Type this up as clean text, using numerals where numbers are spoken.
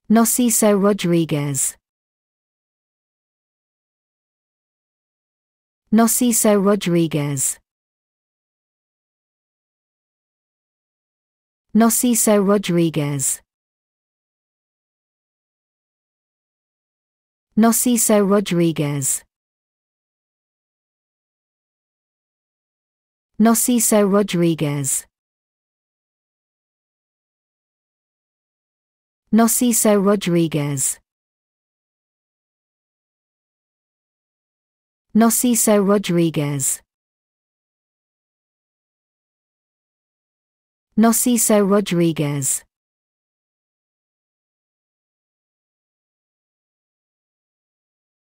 Narciso Rodriguez. Narciso Rodriguez. Narciso Rodriguez. Narciso Rodriguez. Narciso Rodriguez. Narciso Rodriguez. Narciso Rodriguez. Narciso Rodriguez.